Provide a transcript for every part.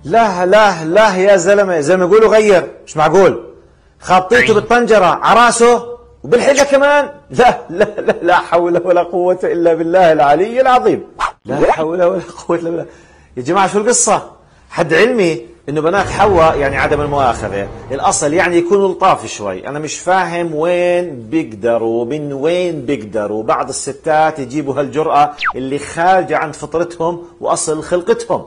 لا لا لا يا زلمة، زي ما يقولوا غير، مش معقول خابطيته بالطنجرة عراسه وبالحجة كمان. لا لا لا لا حول ولا قوة إلا بالله العلي العظيم. لا حول ولا قوة إلا بالله. يا جماعة شو القصة؟ حد علمي إنه بنات حواء يعني عدم المؤاخذة الأصل يعني يكونوا لطاف شوي. أنا مش فاهم وين بيقدروا، من وين بيقدروا بعض الستات يجيبوا هالجرأة اللي خارجة عن فطرتهم وأصل خلقتهم.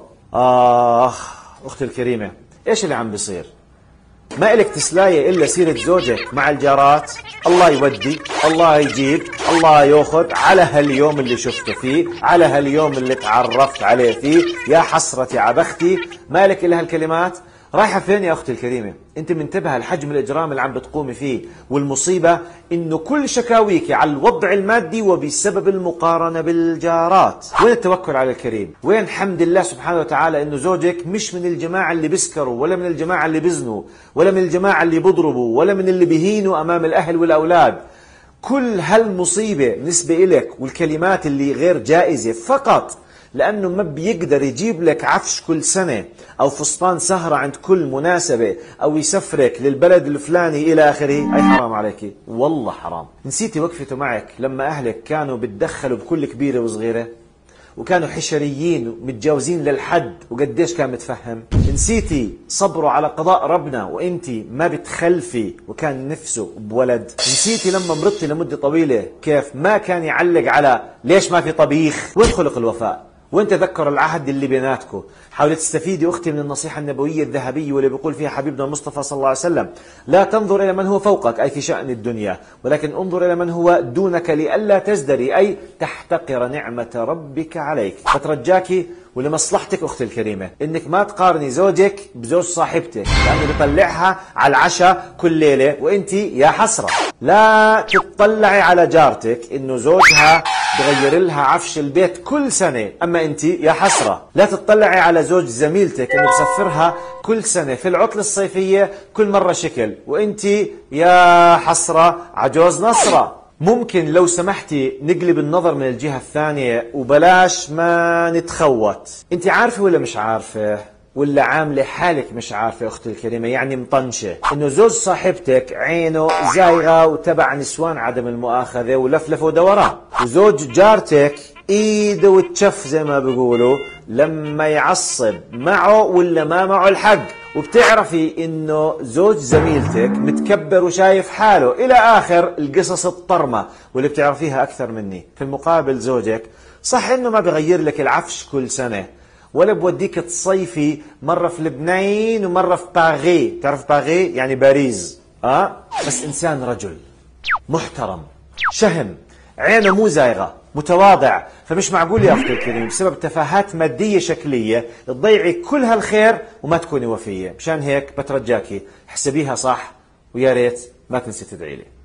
أختي الكريمة، إيش اللي عم بيصير؟ ما إلك تسلاية إلا سيرة زوجك مع الجارات. الله يودي، الله يجيب، الله ياخذ على هاليوم اللي شفته فيه، على هاليوم اللي تعرفت عليه فيه. يا حسرتي عبختي، ما إلك إلا هالكلمات. رايحة فين يا أختي الكريمة؟ أنت منتبهة لحجم الإجرام اللي عم بتقومي فيه، والمصيبة إنه كل شكاويك على الوضع المادي وبسبب المقارنة بالجارات. وين التوكل على الكريم؟ وين حمد الله سبحانه وتعالى إنه زوجك مش من الجماعة اللي بيسكروا، ولا من الجماعة اللي بيزنوا، ولا من الجماعة اللي بيضربوا، ولا من اللي بيهينوا أمام الأهل والأولاد. كل هالمصيبة بالنسبة إلك والكلمات اللي غير جائزة فقط لأنه ما بيقدر يجيب لك عفش كل سنة أو فستان سهرة عند كل مناسبة أو يسفرك للبلد الفلاني إلى آخره. أي حرام عليك، والله حرام. نسيتي وقفته معك لما أهلك كانوا بتدخلوا بكل كبيرة وصغيرة وكانوا حشريين ومتجاوزين للحد وقديش كان متفهم؟ نسيتي صبروا على قضاء ربنا وانتي ما بتخلفي وكان نفسه بولد؟ نسيتي لما مرضتي لمدة طويلة كيف ما كان يعلق على ليش ما في طبيخ؟ وين خلق الوفاء؟ وين تذكر العهد اللي بيناتكم؟ حاولي تستفيدي أختي من النصيحة النبوية الذهبية واللي بيقول فيها حبيبنا المصطفى صلى الله عليه وسلم: لا تنظر إلى من هو فوقك أي في شأن الدنيا، ولكن انظر إلى من هو دونك لئلا تزدري أي تحتقر نعمة ربك عليك. فترجاكي ولمصلحتك أختي الكريمة إنك ما تقارني زوجك بزوج صاحبتك، لأنه بيطلعها على العشاء كل ليلة وإنت يا حسرة. لا تطلعي على جارتك إنه زوجها بغير لها عفش البيت كل سنة، أما أنت يا حسرة. لا تطلعي على زوج زميلتك إنه بسفرها كل سنة في العطلة الصيفية كل مرة شكل، وأنت يا حسرة عجوز نصرة. ممكن لو سمحتي نقلب النظر من الجهة الثانية وبلاش ما نتخوت. أنت عارفة ولا مش عارفة ولا عاملة حالك مش عارفة أختي الكريمة، يعني مطنشة إنه زوج صاحبتك عينه زايغة وتبع نسوان عدم المؤاخذة ولفلف ودوران، وزوج جارتك إيده وتشف زي ما بيقولوا لما يعصب معه ولا ما معه الحق. وبتعرفي إنه زوج زميلتك متكبر وشايف حاله إلى آخر القصص الطرمة واللي بتعرفيها أكثر مني. في المقابل زوجك صح إنه ما بغير لك العفش كل سنة ولا بوديك تصيفي مرة في لبنان ومرة في باغي. تعرف باغي يعني باريس؟ بس إنسان رجل محترم شهم عينه مو زايغة متواضع. فمش معقول يا أختي الكريم بسبب تفاهات مادية شكلية تضيعي كل هالخير وما تكوني وفية. مشان هيك بترجاكي احسبيها صح، ويا ريت ما تنسي تدعي لي.